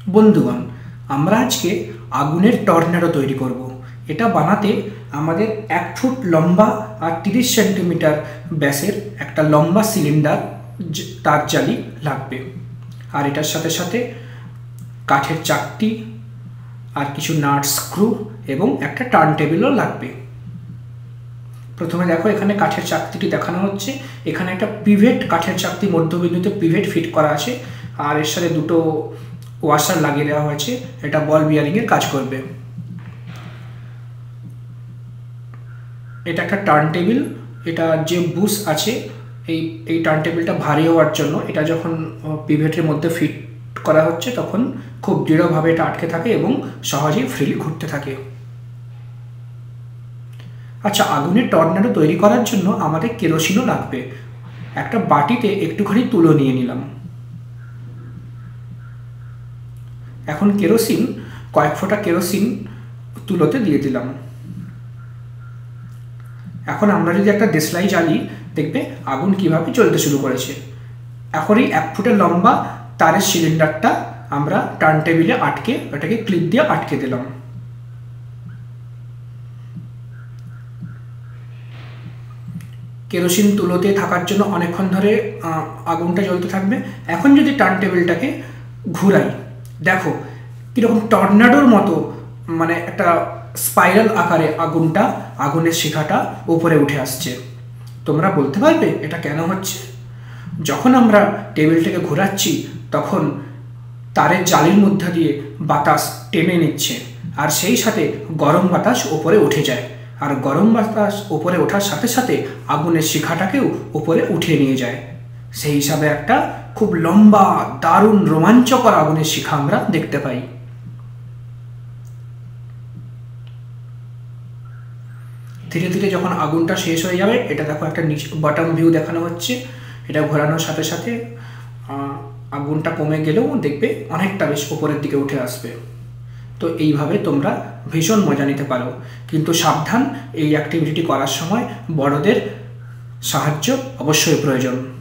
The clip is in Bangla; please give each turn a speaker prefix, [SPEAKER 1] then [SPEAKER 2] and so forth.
[SPEAKER 1] বন্ধুগণ, আমরা আজকে আগুনের টর্নেডো তৈরি করব। এটা বানাতে আমাদের 1 ফুট লম্বা আর 30 সেন্টিমিটার ব্যাসের একটা লম্বা সিলিন্ডার তার জালি লাগবে। আর এটার সাথে সাথে কাঠের চাকতি আর কিছু নাট স্ক্রু এবং একটা টার্ন টেবিলও লাগবে। প্রথমে দেখো, এখানে কাঠের চাকতিটি দেখানো হচ্ছে। এখানে একটা পিভেট কাঠের চাকতি মধ্যবিন্দুতে পিভেট ফিট করা আছে, আর এর সাথে দুটো ওয়াশার লাগিয়ে দেওয়া হয়েছে। এটা বল বিয়ারিংয়ের কাজ করবে। এটা একটা টার্ন টেবিল। এটা যে বুশ আছে, এই টার্ন টেবিলটা ভারী হওয়ার জন্য এটা যখন পিভেটের মধ্যে ফিট করা হচ্ছে তখন খুব দৃঢ়ভাবে এটা আটকে থাকে এবং সহজেই ফ্রিলি ঘুরতে থাকে। আচ্ছা, আগুনের টর্নেডো তৈরি করার জন্য আমাদের কেরোসিনও লাগবে। একটা বাটিতে একটুখানি তুলো নিয়ে নিলাম। এখন কেরোসিন, কয়েক ফোঁটা কেরোসিন তুলোতে দিয়ে দিলাম। এখন আমরা যদি একটা দেশলাই জ্বালি, দেখবে আগুন কিভাবে জ্বলতে শুরু করেছে। এখন এই 1 ফুটের লম্বা তারের সিলিন্ডারটা আমরা টার্ন টেবিলে আটকে ওটাকে ক্লিপ দিয়ে আটকে দিলাম। কেরোসিন তুলোতে থাকার জন্য অনেকক্ষণ ধরে আগুনটা জ্বলতে থাকবে। এখন যদি টার্ন টেবিলটাকে ঘুরাই, দেখো কীরকম টর্নেডোর মতো, মানে একটা স্পাইরাল আকারে আগুনের শিখাটা উপরে উঠে আসছে। তোমরা বলতে পারবে এটা কেন হচ্ছে? যখন আমরা টেবিলটাকে ঘোরাচ্ছি তখন তারের জালির মধ্যে দিয়ে বাতাস টেনে নিচ্ছে, আর সেই সাথে গরম বাতাস উপরে উঠে যায়। আর গরম বাতাস উপরে ওঠার সাথে সাথে আগুনের শিখাটাকেও উপরে উঠিয়ে নিয়ে যায়। সেই হিসাবে একটা খুব লম্বা, দারুণ, রোমাঞ্চকর আগুনের শিখা আমরা দেখতে পাই। ধীরে ধীরে যখন আগুনটা শেষ হয়ে যাবে, এটা দেখো একটা বটম ভিউ দেখানো হচ্ছে। এটা ঘোরানোর সাথে সাথে আগুনটা কমে গেলেও দেখবে অনেকটা বেশ উপরের দিকে উঠে আসবে। তো এইভাবে তোমরা ভীষণ মজা নিতে পারো, কিন্তু সাবধান, এই অ্যাক্টিভিটি করার সময় বড়দের সাহায্য অবশ্যই প্রয়োজন।